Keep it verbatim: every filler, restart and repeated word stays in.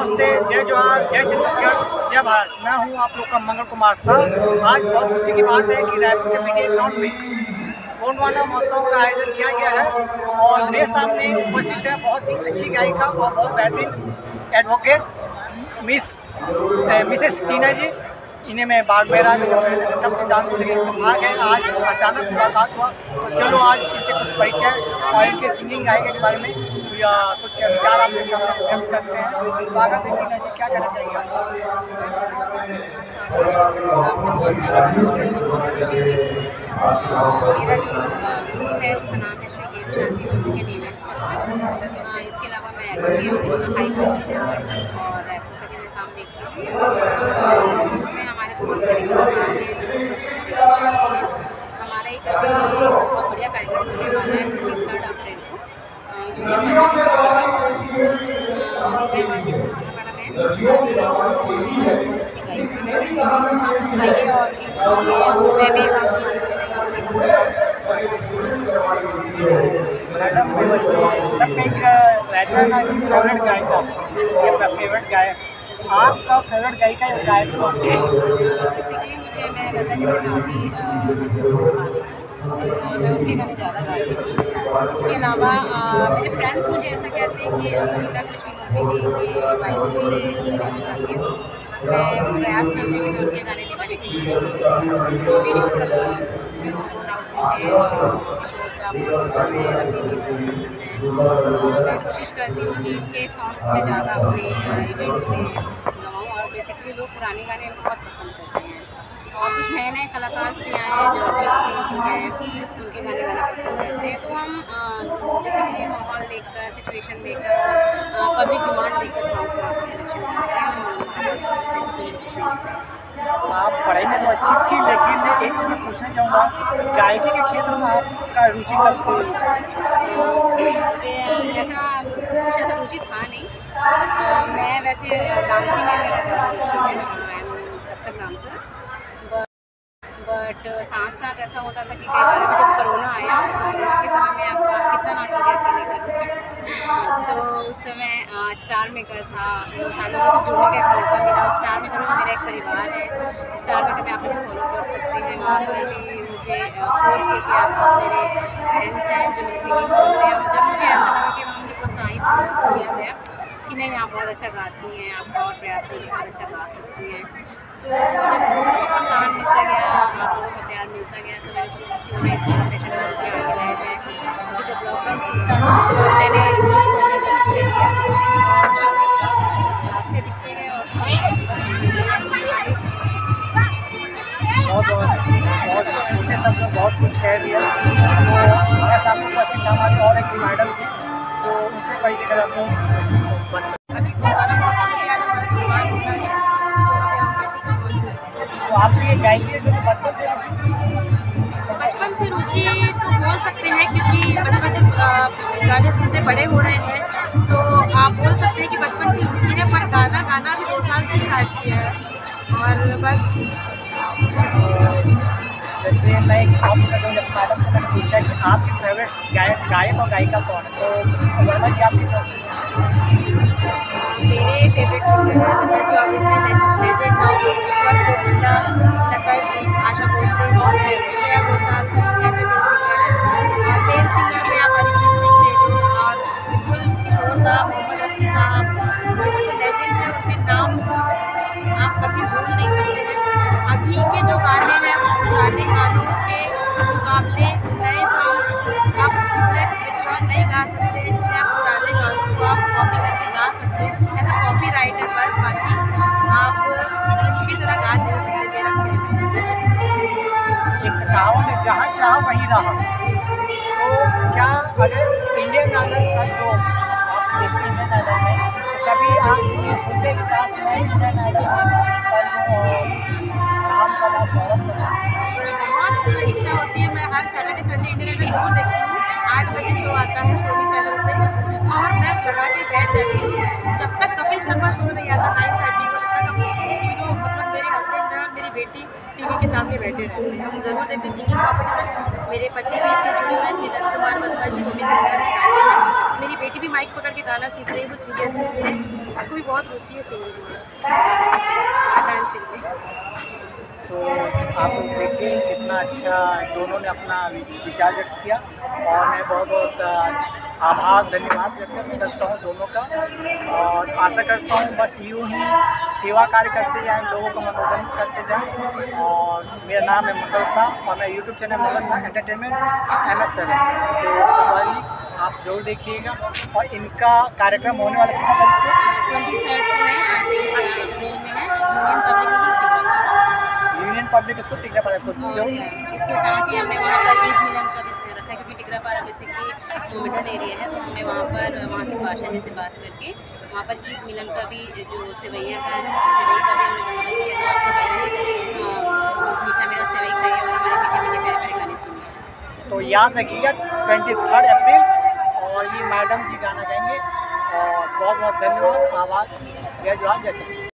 नमस्ते, जय जोहार, जय छत्तीसगढ़, जय भारत। मैं हूं आप लोग का मंगल कुमार शाह। आज बहुत खुशी की बात है कि रायपुर के मीडिया ग्राउंड में गोंडवाना महोत्सव का आयोजन किया गया है और मेरे सामने उपस्थित है बहुत ही अच्छी गायिका और बहुत बेहतरीन advocate miss missus Tina ji. इन्हें मैं बागमेरा में जब मैंने तब से जानते लगे इत्तेफाक है, आज अचानक मुलाकात हुआ तो चलो आज इनसे कुछ परिचय और इनके सिंगिंग गायिका के बारे में या कुछ विचार आपके सामने व्यक्त करते हैं। स्वागत है टीना जी, क्या कहना चाहिए आप? मेरा जो ग्रुप है उसका नाम है Shri game Shanti music and events club. इसके अलावा मैं एडवोकेट हाई कोर्ट छत्तीसगढ़ और रायपुर का भी मैं काम देखती हूँ। इस ग्रुप में हमारे बहुत सारे कलाकार हैं जो प्रस्तुति देते रहते हैं। हमारा एक अभी बहुत बढ़िया कार्यक्रम होने वाला है ट्वेंटी थर्ड अप्रैल को यूनियन मैजिक मैडम है, बहुत अच्छी गायिका है। आप सब आइए और इनको सुनिए। मैं भी गाऊँ हमारे मैडम सबका एक रहता है ना कि फेवरेट गायिका ये फेवरेट गायक, आपका फेवरेट गायिका या गायक कौन है? बेसिकली मुझे मैं लता जी से काफ़ी प्रभावित हूँ और मैं उनके गाने ज़्यादा गाती हूँ। इसके अलावा मेरे फ्रेंड्स मुझे ऐसा कहते हैं कि सविता कृष्णमूर्ति जी के वॉइस से मैच करती है, तो मैं प्रयास करती हूँ कि मैं उनके गाने भी गाने की कोशिश करूँ। वीडियो मुझे रफ़ी जी बहुत पसंद है, तो मैं कोशिश करती हूँ कि इनके सॉन्ग्स में ज़्यादा अपने इवेंट्स में गवाऊँ। और बेसिकली लोग पुराने गाने बहुत पसंद करते हैं और कुछ नए नए कलाकार भी आए हैं जो अरिजीत सिंह जी हैं, उनके गाने गाना पसंद करते हैं। तो हम बेसिकली माहौल देखकर, सिचुएशन देखकर और पब्लिक डिमांड देखकर सॉन्ग्स वहाँ पर सिलेक्शन करते हैं और रजिस्ट्रेशन देते हैं। आप पढ़ाई में तो अच्छी थी, लेकिन एक चीज़ मैं पूछना चाहूँगा, गायकी के क्षेत्र में आपका रुचि कब से? ऐसा कुछ ऐसा रुचि था नहीं। आ, मैं वैसे डांसिंग में मेरा ज़्यादा रुचि है, I am Kathak dancer. But साथ साथ ऐसा होता था कि कई बार अभी जब कोरोना आया तो कोरोना के समय में आपको आप कितना नाचोगे अकेले कर तो उस समय स्टार मेकर था, लोगों से जुड़ने का एक मौका मिला। स्टार मेकर में मेरा एक परिवार है, स्टार मेकर में आप मुझे फॉलो कर सकते हैं। वहाँ पर भी मुझे फोर के के आसपास मेरे फ्रेंड्स हैं जो मेरी सिंगिंग सुनते हैं। और जब मुझे ऐसा लगा कि वहाँ मुझे प्रोत्साहित किया गया कि नहीं आप बहुत अच्छा गाती हैं, आप और प्रयास करके बहुत अच्छा गा सकती हैं, तो जब लोगों को प्रोत्साहन मिलता गया, आप लोगों का प्यार मिलता गया, तो मैंने सोचा कि क्यों ना इसको प्रोफेशन बन के आगे लाया जाए। तो जब लॉकडाउन टूटा तो उसके बाद मैंने खोलने का निश्चय किया, रास्ते दिखते गए और बहुत बहुत छोटे शब्द में बहुत कुछ कह दिया। तो हमारे सामने उपस्थित हमारी और एक मैडम थी, तो उनसे परिचय कराता हूँ। अभी गोंडवाना महोत्सव में आज हमारा त्योहार होता है, तो आपकी ये गायकी जो बचपन से बचपन से रुचि तो बोल सकते हैं, क्योंकि बचपन से गाने सुनते बड़े हो रहे हैं, तो आप बोल सकते हैं कि बचपन से रुचि है। पर गाना गाना भी दो साल से स्टार्ट किया है और बस। जैसे मैं आपका जो मैडम से मैंने पूछा कि आपकी फेवरेट गायक गायक और गायिका कौन है, तो वर्मा जी आपकी मेरे फेवरेट सिंगर है Lata ji, obviously legend now, ईश्वर कोकिला, लता जी, आशा भोसले, श्रेया घोषाल जी है फीमेल सिंगर है। और मेल सिंगर में आप अरिजीत सिंह ले लो और बिल्कुल किशोर दा, मोहम्मद रफ़ी साहब, वो सब तो लेजेंड है, उनके नाम आप कभी भूल नहीं सकते हैं। अभी के जो गाने हैं वो पुराने गानों के मुकाबले नए सॉन्ग आप जितने पिक्चर नहीं गा सकते, जितने आप पुराने गानों को आप कॉपी करके गा सकते हैं। ऐसा कॉपी राइटर बस, बाकी आप उनकी तरह गा नहीं सकते मेरा एक कहावत है, जहाँ चाहो वहीं रहा। तो क्या अगर इंडियन आइडल का जो आप देखते हैं इंडियन आइडल में, तो कभी आप ये सोचे कि काश मैं इंडियन आइडल नाम का नाम गौरव करूँ? बहुत इच्छा होती है। मैं हर सैटरडे संडे इंडियन आइडल जरूर देखती हूँ। आठ बजे शो आता है सोनी चैनल पे और मैं लगा के बैठ जाती हूँ। जब तक कपिल शर्मा शो नहीं आता नाइन थर्टी को, तब तक तीनों मतलब मेरे हस्बैंड, मैं और मेरी बेटी टीवी के सामने के बैठे रहते हैं। हम ज़रूर देखते सिंगिंग कॉम्पिटिशन। मेरे पति भी इससे जुड़े हुए हैं, श्री नंद कुमार वर्मा जी, वो भी सिंगर हैं, गाते हैं। मेरी बेटी भी माइक पकड़ के गाना सीख रही है, वो थ्री ईयर्स की है, उसको भी बहुत रुचि है सिंगिंग में, डांसिंग में। तो आप लोग देखिए कितना अच्छा दोनों ने अपना विचार व्यक्त किया, और मैं बहुत बहुत आभार धन्यवाद व्यक्त करता हूँ दोनों का, और आशा करता हूँ बस यूँ ही सेवा कार्य करते जाएं, लोगों का मनोरंजन करते जाएं। और मेरा नाम है मंगल शाह, और मेरा YouTube channel Mangal Shah entertainment M S seven. तो सवारी आप जरूर देखिएगा, और इनका कार्यक्रम होने वाला कितना तारीख को? ट्वेंटी थर्ड को है, तेईस अप्रैल में है, union public public school Tikrapara को जरूर। इसके साथ ही हमने वहाँ पर ईद मिलन का भी रखा है, क्योंकि टिकरापारा बेसिकली मिडल एरिया है, तो हमने वहाँ पर वहाँ के भाषा जैसे बात करके वहाँ पर ईद मिलन का भी जो सेवैया का है, सेवई का भी हमने बंदोबस्त किया। तो आप सब आइए, मीठा मीठा सेवई खाइए और हमारे मीठे मीठे प्यारे प्यारे गाने सुनिए। तो याद रखिएगा ट्वेंटी थर्ड अप्रैल, और ये मैडम जी गाना गाएंगे। और बहुत बहुत धन्यवाद, आवाज़, जय जवाहर जय छत्तीसगढ़।